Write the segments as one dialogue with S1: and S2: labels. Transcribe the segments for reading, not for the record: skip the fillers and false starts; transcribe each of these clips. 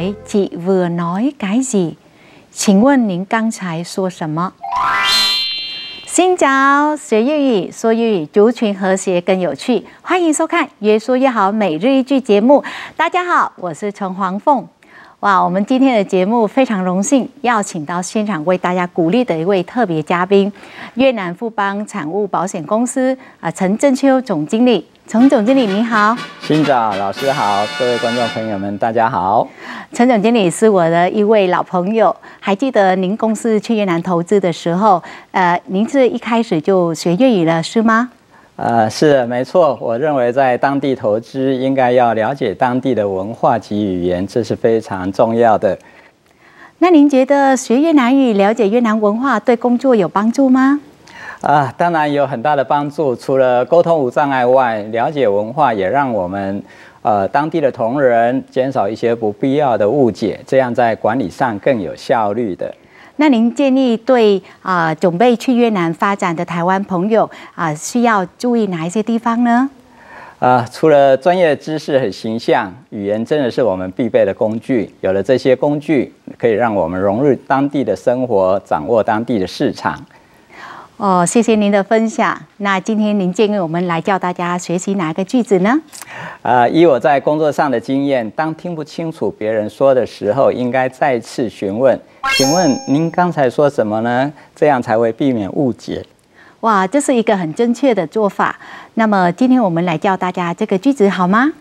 S1: hỏi chị vừa nói cái gì? 请问您刚才说什么？新早学粤语，说粤语族群和谐更有趣。欢迎收看《越说越好》每日一句节目。大家好，我是陈黄凤。哇，我们今天的节目非常荣幸邀请到现场为大家鼓励的一位特别嘉宾，越南富邦产物保险公司陈正秋总经理。陈总经理你好。
S2: 新早老师好，各位观众朋友们大家好。
S1: 陈总经理是我的一位老朋友，还记得您公司去越南投资的时候，您是一开始就学粤语了是吗？
S2: 是没错，我认为在当地投资应该要了解当地的文化及语言，这是非常重要的。
S1: 那您觉得学越南语、了解越南文化对工作有帮助吗？
S2: 当然有很大的帮助。除了沟通无障碍外，了解文化也让我们当地的同仁减少一些不必要的误解，这样在管理上更有效率的。
S1: 那您建议对准备去越南发展的台湾朋友需要注意哪一些地方呢？
S2: 除了专业知识和形象，语言真的是我们必备的工具。有了这些工具，可以让我们融入当地的生活，掌握当地的市场。
S1: 谢谢您的分享。那今天您建议我们来教大家学习哪个句子呢？
S2: 以我在工作上的经验，当听不清楚别人说的时候，应该再次询问：请问您刚才说什么呢？这样才会避免误解。
S1: 哇，这是一个很正确的做法。那么今天我们来教大家这个句子好吗？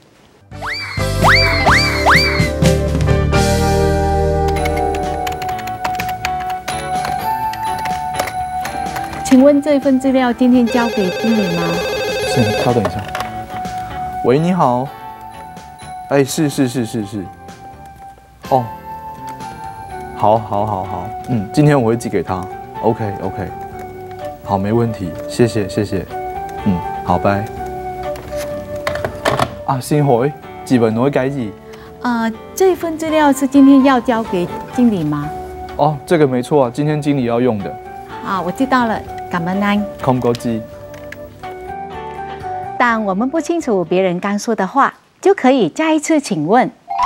S1: 请问这份资料今天交给经理吗？
S3: 是，稍等一下。喂，你好。哎，是。哦，好。今天我会寄给他。OK。好，没问题，谢谢。好，拜。先海，自問我解字。
S1: 这份資料是今天要交給經理嗎？
S3: 哦，這個沒錯啊，今天經理要用的。
S1: 我知道了，感恩您。
S3: không có gì。
S1: 當我們不清楚別人剛說的話，就可以再一次請問。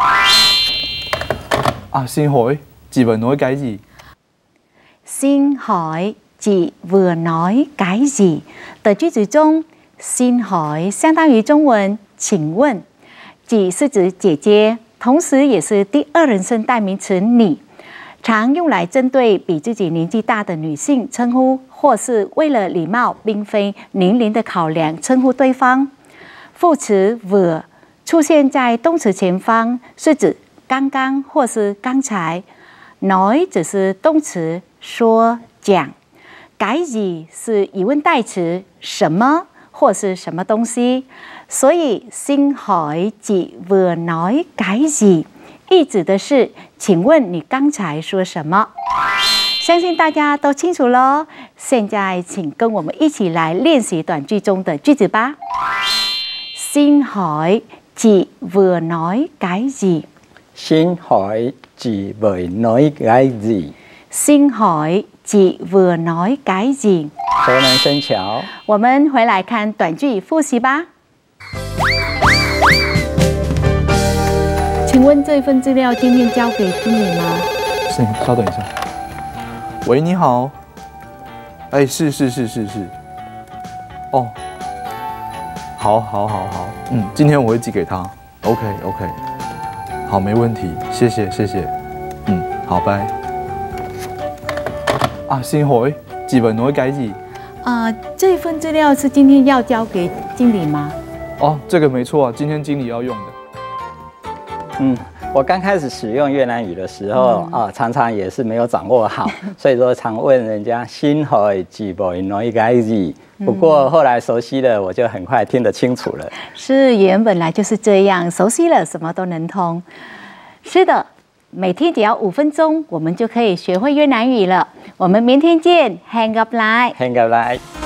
S3: 先海，自問我解字。
S1: xin hỏi chị vừa nói cái gì？ 的句子中，xin hỏi相當於中文請問，chị是指姐姐，同時也是第二人稱代名詞你，常用來針對比自己年紀大的女性稱呼，或是為了禮貌並非年齡的考量稱呼對方。副詞 vừa 出現在動詞前方，是指剛剛或是剛才。nói 只是動詞說講。cái gì 是疑問代詞，什麼或是什麼東西，所以xin hỏi chị vừa nói cái gì 意指的是請問你剛才說什麼？相信大家都清楚咯。現在請跟我們一起來練習短句中的句子吧。xin hỏi chị vừa nói cái gì？
S2: Xin hỏi chị vừa nói cái gì？
S1: xin hỏi chị vừa nói cái gì？
S2: 熟能生巧。
S1: 我们回来看短句复习吧。请问这份资料今天交给经理吗？
S3: 是，稍等一下。喂，你好。哎，是。哦，好。今天我會寄給他。OK。好，沒問題，謝謝。好，拜。先海，自問我解字。
S1: 这份资料是今天要交给经理吗？
S3: 哦，这个没错啊，今天经理要用的。
S2: 我刚开始使用越南语的时候常常也是没有掌握好，所以说常问人家xin hỏi chị vừa nói cái gì。不过后来熟悉了，我就很快听得清楚了。
S1: 是，语言本来就是这样，熟悉了什么都能通。是的，每天只要5分钟，我们就可以学会越南语了。我们明天见，hẹn gặp lại。